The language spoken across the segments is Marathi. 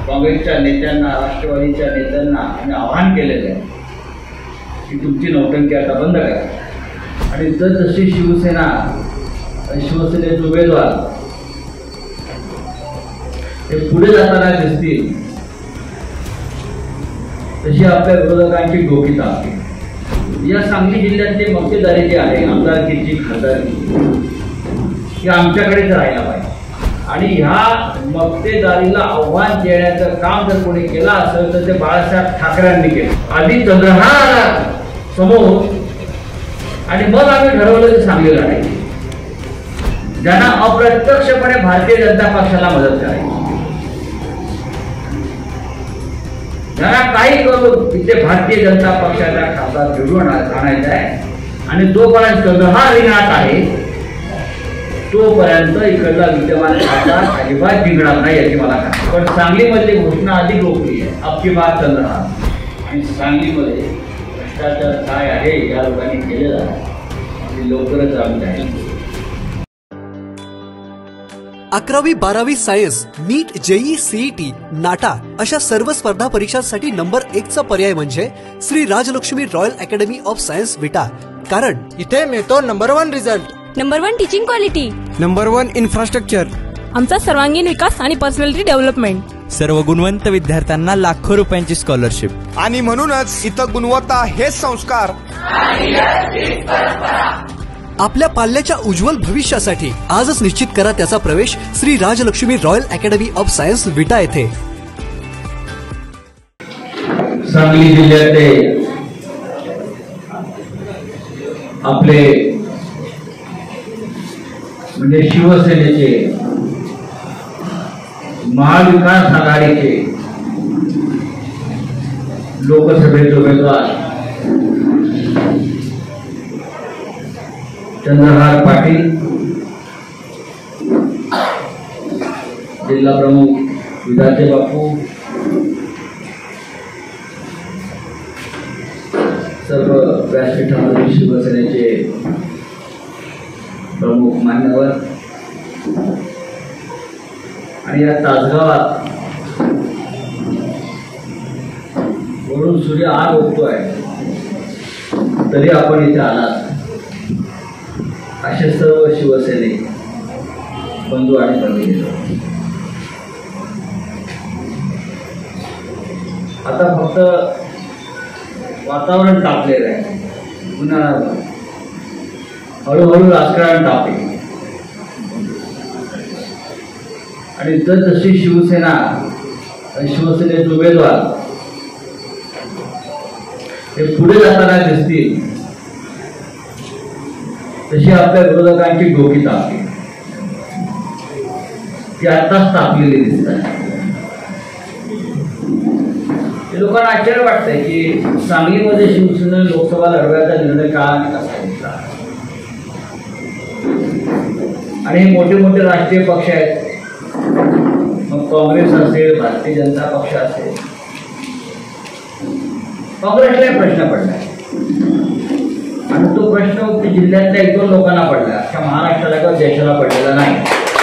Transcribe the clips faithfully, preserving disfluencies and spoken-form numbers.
काँग्रेसच्या नेत्यांना, राष्ट्रवादीच्या नेत्यांना आम्ही आवाहन केलेलं आहे की तुमची नौटंकी आता बंद करा आणि जर जशी शिवसेना आणि शिवसेनेचे उमेदवार हे पुढे जाताना दिसतील तशी आपल्या विरोधकांची डोकी तापतील। या सांगली जिल्ह्यातली मक्तेदारी जी आहे, आमदारकीची, खासदारकी, ही आमच्याकडेच राहायला पाहिजे आणि ह्या मक्तेदारीला आव्हान देण्याचं काम जर कोणी केलं असेल तर ते बाळासाहेब ठाकरेंनी केलं। आधी चंद्रहार समोर आणि मग आम्ही ठरवलं की सांगली लढायची, ज्यांना अप्रत्यक्षपणे भारतीय जनता पक्षाला मदत करायची, ज्यांना काही करून इथे भारतीय जनता पक्षाचा खासदार निवडून आणायचा आहे आणि जोपर्यंत चंद्रहार रिंगणात आहे तोपर्यंत इकडला विद्यमान खासदार अजिबात जिंकणार नाही याची मला खात्री। पण सांगलीमधली घोषणा अधिक लोकप्रिय आहे, अबकी बार चंद्रहार। आणि सांगलीमध्ये भ्रष्टाचार काय आहे या लोकांनी केलेला आहे लवकरच आम्ही जाहीर। अकरावी बारावी science, NEET, JEE, CET, NATA अशा सर्व स्पर्धा परीक्षांसाठी नंबर एक चा पर्याय म्हणजे Shri Rajlakshmi royal academy of science Vita. कारण इथे मिळतो number one result, number one teaching quality, number one infrastructure, आमचा सर्वांगीण विकास आणि पर्सनॅलिटी डेव्हलपमेंट, सर्व गुणवंत विद्यार्थ्यांना लाखो रुपयांची स्कॉलरशिप आणि म्हणूनच इथं गुणवत्ता हेच संस्कार। आपल्या पाल्याच्या उज्ज्वल भविष्यासाठी आजच निश्चित करा त्याचा प्रवेश Shri Rajlakshmi royal academy of science Vita येथे। सांगली जिल्ह्यातले आपले म्हणजे शिवसेनेचे, महाविकास आघाडीचे लोकसभेचे उमेदवार चंद्रहार पाटील, जिल्हा प्रमुख विधाते बापू, सर्व व्यासपीठावरील शिवसेनेचे प्रमुख मान्यवर आणि या तासगावात वरून सूर्य आग उगतोय तरी आपण इथे आलात असे सर्व शिवसेने बंधू आणि भगिनी। आता फक्त वातावरण तापलेलं आहे, पुन्हा हळूहळू राजकारण तापेल आणि जर जशी शिवसेना आणि शिवसेनेचे उमेदवार हे पुढे जाताना दिसतील तशी आपल्या विरोधकांची डोकी तापतील, ती आताच तापलेली दिसतात। लोकांना आश्चर्य वाटतंय की सांगलीमध्ये शिवसेना लोकसभा लढवायचा निर्णय का आणि कसा घेतला आणि हे मोठे मोठे राष्ट्रीय पक्ष आहेत, मग काँग्रेस असेल, भारतीय जनता पक्ष असेल, काँग्रेसला प्रश्न पडलाय आणि तो प्रश्न जिल्ह्यातल्या एक दोन लोकांना पडला, अख्ख्या महाराष्ट्राला किंवा देशाला पडलेला नाही।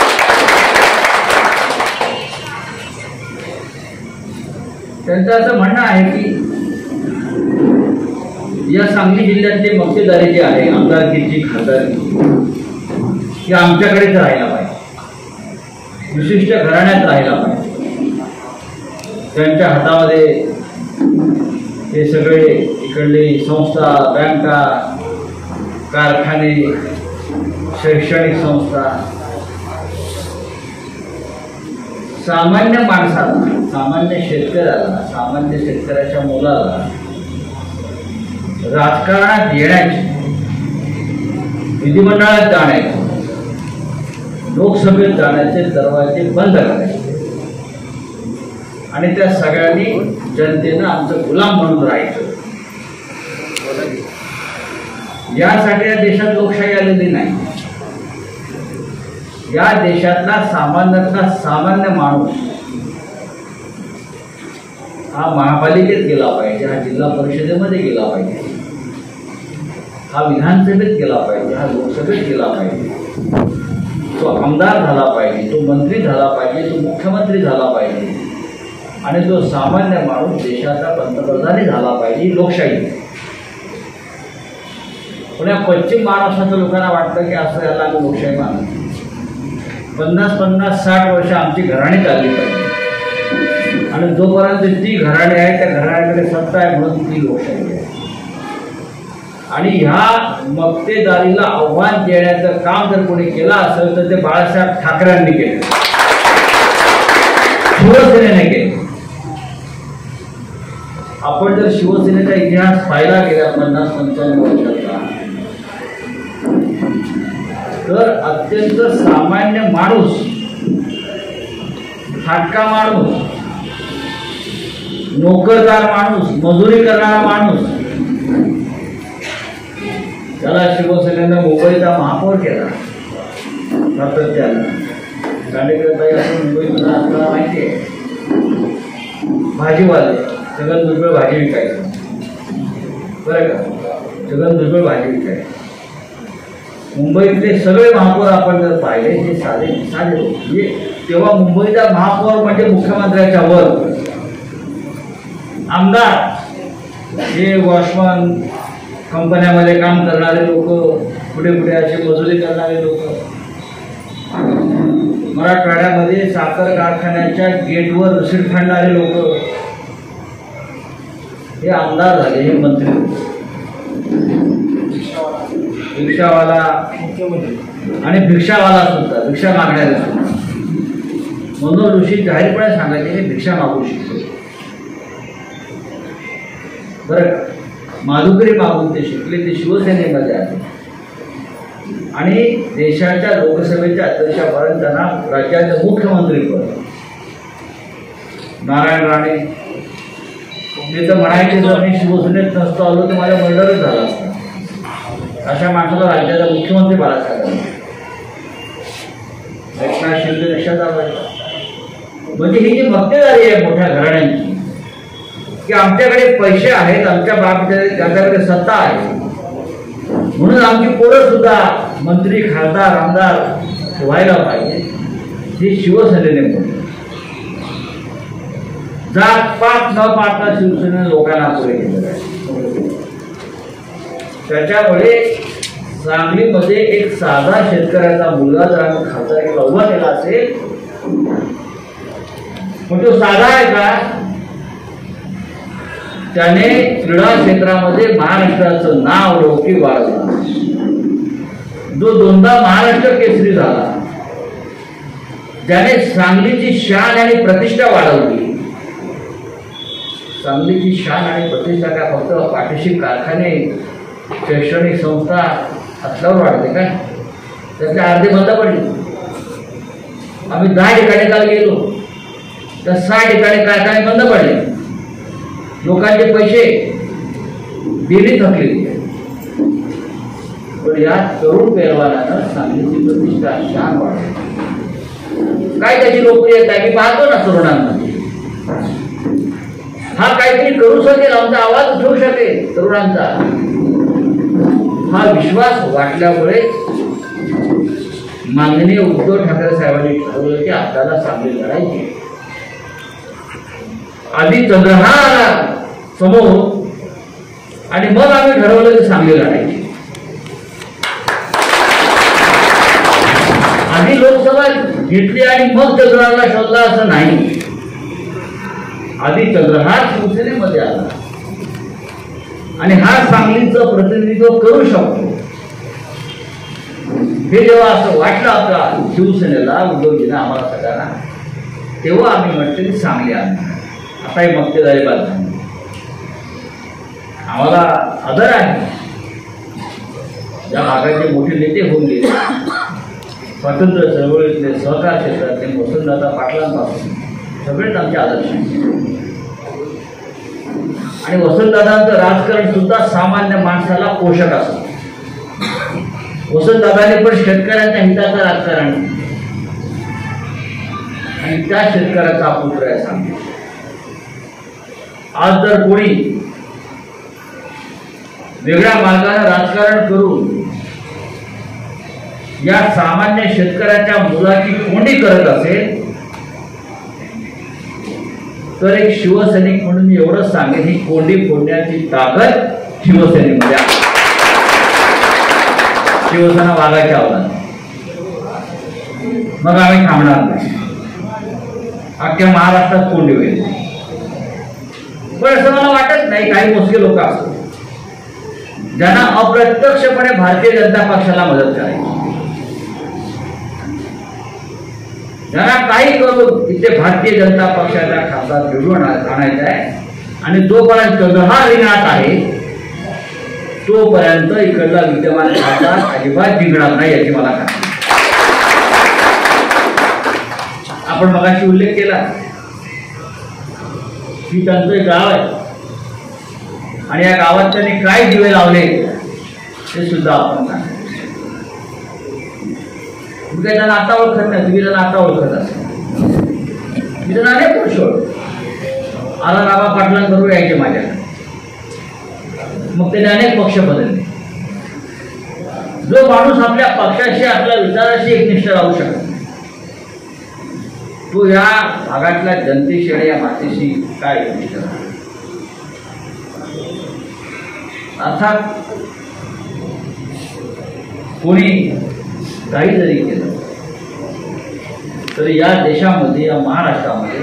त्यांचं असं म्हणणं आहे की या सांगली जिल्ह्यातली मक्तेदारी जी आहे, आमदारकीची, खासदारकी, ही आमच्याकडेच राहायला पाहिजे, विशिष्ट घराण्यात राहायला पाहिजे। त्यांच्या हातामध्ये हे सगळे इकडली संस्था, बँका, कारखाने, शैक्षणिक संस्था, सामान्य माणसाला, सामान्य शेतकऱ्याला, सामान्य शेतकऱ्याच्या मुलाला राजकारणात येण्याची, विधिमंडळात जाण्याचे, लोकसभेत जाण्याचे दरवाजे बंद करायचे आणि त्या सगळ्यांनी जनतेनं आमचं गुलाम म्हणून राहायचं। यासाठी या देशात लोकशाही आलेली नाही। या देशातला सामान्यातला सामान्य माणूस हा महापालिकेत गेला पाहिजे, हा जिल्हा परिषदेमध्ये गेला पाहिजे, हा विधानसभेत गेला पाहिजे, हा लोकसभेत गेला पाहिजे, तो आमदार झाला पाहिजे, तो मंत्री झाला पाहिजे, तो मुख्यमंत्री झाला पाहिजे आणि तो सामान्य माणूस देशाचा पंतप्रधानही झाला पाहिजे, लोकशाही. पण या पश्चिम महाराष्ट्राच्या लोकांना वाटतं की असं याला आम्ही लोकशाही मानतो. पन्नास पन्नास साठ वर्ष आमची घराणी चालली पाहिजे आणि जोपर्यंत ती घराणी आहे त्या घराण्याकडे सत्ता आहे म्हणून ती लोकशाही आहे. आणि ह्या मक्तेदारीला आव्हान देण्याचं काम जर कोणी केलं असेल तर ते बाळासाहेब ठाकरेंनी केलं, शिवसेनेने केलं. आपण जर शिवसेनेचा इतिहास पाहिला गेला पन्नास पंचावन्न वर्षाचा तर अत्यंत सामान्य माणूस, फाटका माणूस, नोकरदार माणूस, मजुरी करणारा माणूस, त्याला शिवसेनेनं मुंबईचा महापौर केला. सातत्यानं दांडेकरताई असं मुंबईमध्ये आपल्याला माहिती आहे. भाजीवाले जगन भुजबळ भाजी विकायचं, बरं का, जगन भुजबळ भाजी विकायचं. मुंबईतले सगळे महापौर आपण जर पाहिले ते साधे साधे म्हणजे तेव्हा मुंबईचा महापौर म्हणजे मुख्यमंत्र्याच्या वर. आमदार हे वॉचमन, कंपन्यामध्ये काम करणारे लोक, पुढे पुढे असे मजुरी करणारे लोक, मराठवाड्यामध्ये साखर कारखान्याच्या गेटवर रसीद फाडणारे लोक, हे आमदार झाले, हे मंत्री. रिक्षावाला आणि भिक्षावाला सुद्धा, भिक्षा मागणारे सुद्धा. मनोहर ऋषी जाहीरपणे सांगायचे हे भिक्षा मागू शिकतो, बरं का. माधुकरी मागून ते शिकले, ते शिवसेनेमध्ये आले आणि देशाच्या लोकसभेच्या अध्यक्षापर्यंत त्यांना राज्याचं मुख्यमंत्रीपद. नारायण राणे ते तर म्हणायचे जर मी शिवसेनेत नसतो आलो तर माझा मर्डरच झाला असता. अशा माणसाला राज्याचा मुख्यमंत्री बाळासाहेब. एकनाथ शिंदे देशाचा म्हणजे ही जी मक्तेदारी आहे मोठ्या घराण्यांची की आमच्याकडे पैसे आहेत, आमच्या बापच्या ज्याच्याकडे सत्ता आहे म्हणून आमची पोरं सुद्धा मंत्री, खासदार, आमदार व्हायला पाहिजे, हे शिवसेनेने म्हणलं. जात पात न पाहता शिवसेनेने लोकांना पुढे केलेलं आहे. त्याच्यामुळे सांगलीमध्ये एक साधा शेतकऱ्याचा मुलगा जर आम्ही खासदारीला उभा केला असेल पण तो साधा आहे का? त्याने क्रीडा क्षेत्रामध्ये महाराष्ट्राचं नाव लौकिक वाढवलं. जो दोनदा महाराष्ट्र केसरी झाला, ज्याने सांगलीची शान आणि प्रतिष्ठा वाढवली. सांगलीची शान आणि प्रतिष्ठा काय फक्त पाठीशी कारखाने, शैक्षणिक संस्था असल्यावर वाढते काय? त्यातले अर्धे बंद पडले. आम्ही दहा ठिकाणी काल गेलो तर सहा ठिकाणी कारखाने बंद पडले. लोकांचे पैसे दिली थकले. पण या तरुण पैलवानानं सांगलीची प्रतिष्ठा, शान वाढवली. काय त्याची लोकप्रियता आहे मी पाहतो ना तरुणांमध्ये. हा काहीतरी करू शकेल, आमचा आवाज उठवू शकेल तरुणांचा, हा विश्वास वाटल्यामुळे माननीय उद्धव ठाकरे साहेबांनी ठरवलं की आपल्याला सांगली लढायची. आधी चंद्रहार आला समोर आणि मग आम्ही ठरवलं की सांगली लढायची. आधी लोकसभा घेतली आणि मग चंद्रहारला शोधला असं नाही. आधी चंद्रहार शिवसेनेमध्ये आला आणि हा सांगलीचं प्रतिनिधित्व करू शकतो हे जेव्हा असं वाटलं आपल्या शिवसेनेला, उद्धवजीने आम्हाला सगळ्यांना, तेव्हा आम्ही म्हटलं की सांगली आणणार. आता ही मक्तेदारी बाद झाली. आम्हाला आदर आहे. या भागाचे मोठे नेते होऊन गेले. स्वातंत्र्य चळवळीतले, सहकार क्षेत्रातले वसंतदादा पाटलांपासून सगळेच आमचे आदर्श आहेत. आणि वसंतदादांचं राजकारण सुद्धा सामान्य माणसाला पोषक असतं. वसंतदादाने पण शेतकऱ्यांच्या हिताचं राजकारण आणि त्या शेतकऱ्याचा पुत्र आहे सांगतो. आज जर कोणी वेगळ्या मार्गाने राजकारण करून या सामान्य शेतकऱ्याच्या मुलाची कोंडी करत असेल तर एक शिवसैनिक म्हणून मी एवढंच सांगेन, ही कोंडी फोडण्याची ताकद शिवसेनेमध्ये आहे. शिवसेना वागायच्या आव्हान मग आम्ही थांबणार नाही. अख्ख्या महाराष्ट्रात कोंडी होईल. पण असं मला वाटत नाही, काही मोजके लोक असतात ज्यांना अप्रत्यक्षपणे भारतीय जनता पक्षाला मदत करायची, ज्यांना काही करून इथे भारतीय जनता पक्षाच्या खासदार निवडून आणायचा आहे. आणि जोपर्यंत चंद्रहार रिंगणात आहे तोपर्यंत इकडला विद्यमान खासदार अजिबात जिंकणार नाही याची मला खात्री. आपण मगाशी उल्लेख केला की त्यांचं एक गाव आहे आणि या गावात त्यांनी काय दिवे लावले ते सुद्धा आपण सांगतो. मी काही त्यांना आता ओळखत नाही, तुम्ही त्यांना आता ओळखत असेल. मी त्यांना अनेक वर्ष ओळख आला राबा पाटलांबरोबर यायचे माझ्याकडे. मग त्याने अनेक पक्ष बदलले. जो माणूस आपल्या पक्षाशी आपल्या विचाराशी एकनिष्ठ राहू शकतो तो या भागातल्या जनतेशी आणि या मातेशी काय एकनिष्ठ राहतो. अर्थात कोणी काही जरी केलं तरी या देशामध्ये या महाराष्ट्रामध्ये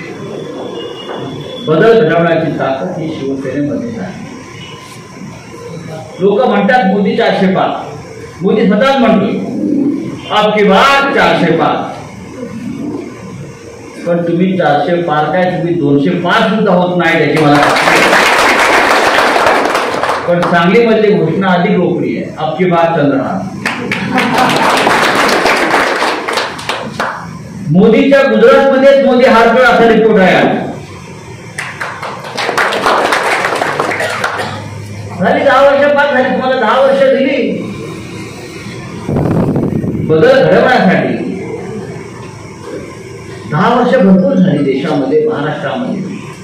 बदल घडवण्याची ताकद ही शिवसेनेमध्येच आहे. लोक म्हणतात मोदी चारशे पाच, मोदी स्वतःच म्हणतो अब की बात चारशे पाच. पण तुम्ही चारशे पार काय, तुम्ही दोनशे पाच सुद्धा होत नाही त्याची मला खात्री. पण सांगलीमधली घोषणा अधिक लोकप्रिय आहे, अब की बात चंद्रहार. मोदीच्या गुजरातमध्येच मोदी हारतोय असा रिपोर्ट आहे. झाली दहा वर्ष पाच झाली, तुम्हाला दहा वर्ष दिली बदल घडवण्यासाठी. दहा वर्ष भरपूर झाली देशामध्ये, महाराष्ट्रामध्ये.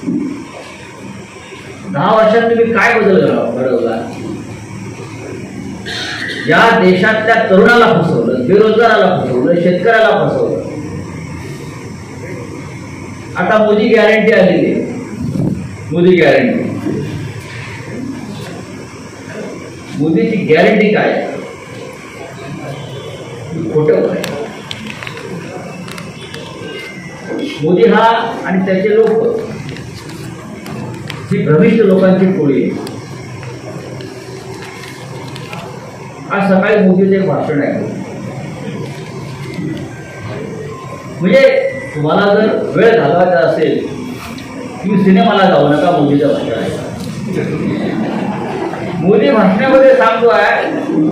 दहा वर्षात तुम्ही काय बदल घडवला? या देशातल्या तरुणाला फसवलं, बेरोजगाराला फसवलं, शेतकऱ्याला फसवलं. आता मोदी गॅरंटी आलेली आहे. मोदी गॅरंटी, मोदीची गॅरंटी काय आहे? खोटं आहे. मोदी हा आणि त्याचे लोक ही भ्रमिष्ठ लोकांची टोळी आहे. आज सकाळी मोदीचं एक भाषण आहे. म्हणजे तुम्हाला जर वेळ घालवायचा असेल तुम्ही सिनेमाला जाऊ नका, मोदीचं भाषण आहे. मोदी भाषणामध्ये सांगतो आहे,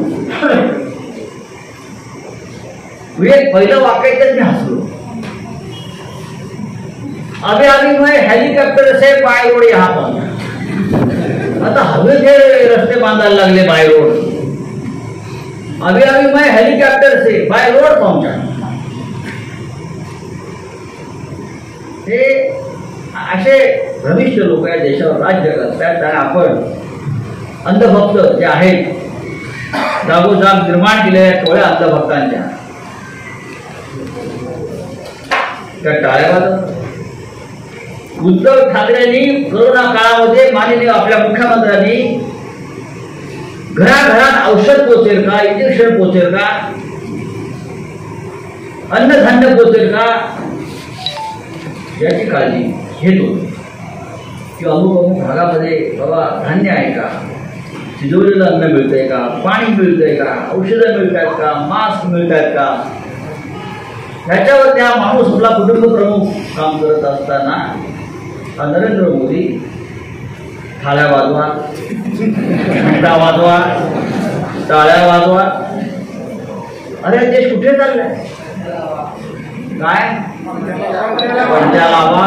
पहिलं वाक्यातच मी हसलो. अभी अभी मैं हेलिकॉप्टर से बाय रोड यहाँ पहुंचा. आता हवेचे रस्ते बांधायला लागले बाय रोड. अभी अभी मैं हेलिकॉप्टर से बाय रोड पहुंचा. हे असे भ्रमिष्ठ लोक या देशावर राज्य करतात. आणि आपण अंधभक्त जे आहेत, जागोजाग निर्माण केलेल्या टोळ्या अंधभक्तांच्या, त्या टाळ्या वाजवतात. उद्धव ठाकरेंनी कोरोना काळामध्ये माननीय आपल्या मुख्यमंत्र्यांनी घराघरात औषध पोचेल का, इंजेक्शन पोचेल का, अन्नधान्य पोचेल का याची काळजी घेत होते. किंवा अमुक अमुक भागामध्ये बाबा धान्य आहे का, शिजवलेलं अन्न मिळतंय का, पाणी मिळतंय का, औषधं मिळत आहेत का, मास्क मिळत आहेत का, ह्याच्यावर त्या माणूस आपला कुटुंब प्रमुख काम करत असताना नरेंद्र मोदी थाळ्या वाजवा, घंटा वाजवा, टाळ्या वाजवा. अरे देश कुठे चाललाय? काय पडद्या लावा,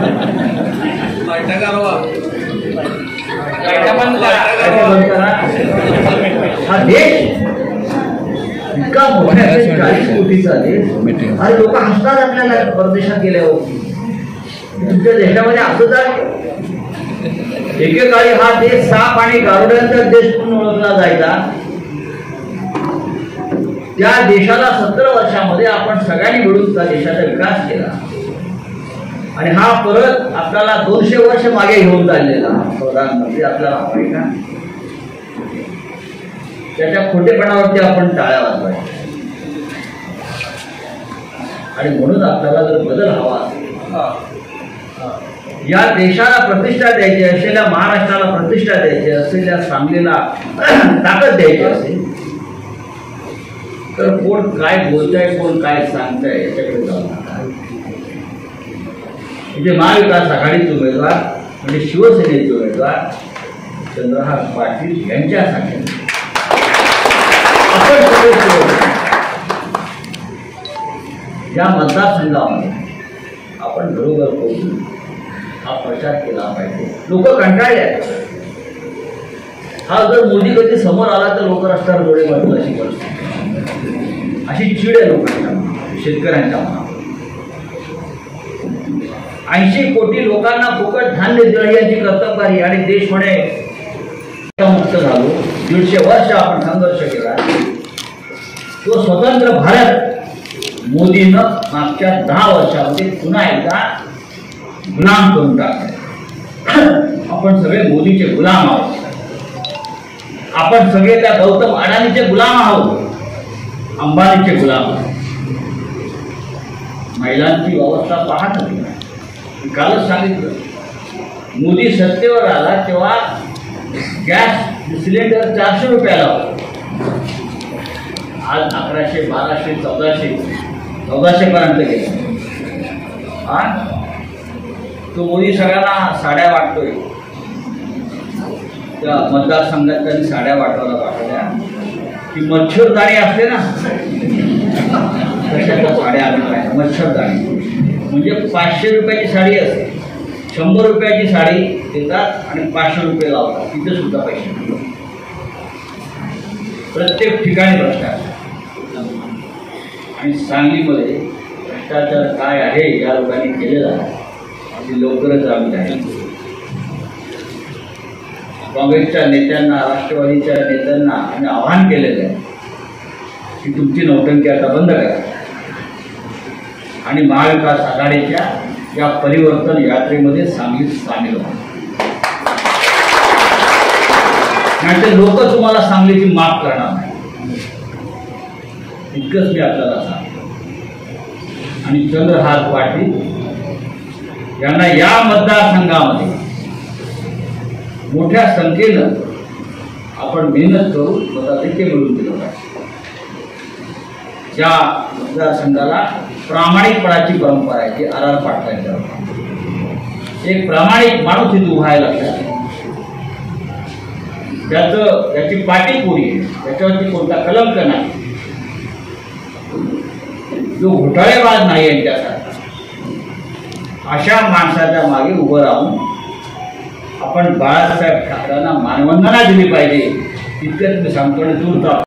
बंद करा. हा देश इतका मोठा चाळीस कोटीचा देश. अरे लोक हसतात आपल्याला परदेशात गेल्यावर. तुमच्या देशामध्ये असंच आहे. एकेकाळी हा देश साप आणि गारुड्यांचा देश म्हणून ओळखला जायचा. त्या देशाला सत्तर वर्षामध्ये आपण सगळ्यांनी मिळून त्या देशाचा विकास केला. आणि हा परत आपल्याला दोनशे वर्ष मागे घेऊन चाललेला प्रधानमंत्री आपल्याला हवाय का? त्याच्या खोटेपणावरती आपण टाळ्या वाजवायच्या. आणि म्हणून आपल्याला जर बदल हवा असेल, या देशाला प्रतिष्ठा द्यायची असलेल्या, महाराष्ट्राला प्रतिष्ठा द्यायची असलेल्या, सांगलीला ताकद द्यायची असेल, तर कोण काय बोलतंय, कोण काय सांगतंय याच्याकडे जाऊ नका. म्हणजे महाविकास आघाडीचे उमेदवार म्हणजे शिवसेनेचे उमेदवार चंद्रहार पाटील यांच्यासाठी आपण सगळे या मतदारसंघामध्ये आपण बरोबर पोहोचून हा प्रचार केला पाहिजे. लोक कंटाळले आहेत. हा जर मोदी कधी समोर आला तर लोक रस्त्यावर डोळे बदल अशी परिस्थिती, अशी चीड आहे लोकांच्या मनात, शेतकऱ्यांच्या मनात. ऐंशी कोटी लोकांना फुकट धान्य दिलं याची कर्तबगारी आणि देश म्हणे मुक्त झालो. दीडशे वर्ष आपण संघर्ष केला. तो स्वतंत्र भारत मोदीनं मागच्या दहा वर्षामध्ये पुन्हा एकदा गुलाम करून टाकले. आपण सगळे मोदीचे गुलाम आहोत. आपण सगळे त्या गौतम अडाणीचे गुलाम आहोत, अंबानीचे गुलाम आहोत. महिलांची अवस्था पाहत नाही. कालच सांगितलं, मोदी सत्तेवर आला तेव्हा गॅस सिलेंडर चारशे रुपयाला होता. आज अकराशे, बाराशे, चौदाशे चौदाशे पर्यंत गेले. हा तो मोदी सगळ्यांना साड्या वाटतोय. त्या मतदारसंघात त्यांनी साड्या वाटवायला पाठवल्या की मच्छरदाणी असते ना, तशाच्या साड्या आल्या. मच्छरदाणी म्हणजे पाचशे रुपयाची साडी असते, शंभर रुपयाची साडी देतात आणि पाचशे रुपये लावतात. तिथे सुद्धा पैसे. प्रत्येक ठिकाणी भ्रष्टाचार. आणि सांगलीमध्ये भ्रष्टाचार काय आहे या लोकांनी केलेला आहे ते लवकरच आम्ही जाहीर करू. काँग्रेसच्या नेत्यांना, राष्ट्रवादीच्या नेत्यांना आम्ही आवाहन केलेलं आहे की तुमची नौटंकी आता बंद करा आणि महाविकास आघाडीच्या या परिवर्तन यात्रेमध्ये सांगलीत सामील व्हा. नाहीतर लोक तुम्हाला सांगलीची माफ करणार नाही. इतकंच मी आपल्याला सांगतो. आणि चंद्रहार पाटील यांना या मतदारसंघामध्ये मोठ्या संख्येनं आपण मेहनत करून मताधिक्य मिळवून दिलं पाहिजे. या मतदारसंघाला प्रामाणिकपणाची परंपरा आहे की आर आर पाटलांच्या. एक प्रामाणिक माणूस इथे उभा आहे लक्षात. त्याचं त्याची पाटी पुरी आहे, त्याच्यावरती कोणता कलंक नाही, जो घोटाळेबाज नाही यांच्यासाठी. अशा माणसाच्या मागे उभं राहून आपण बाळासाहेब ठाकरेंना मानवंदना दिली पाहिजे. इतकंच मी सांगतो आणि दूर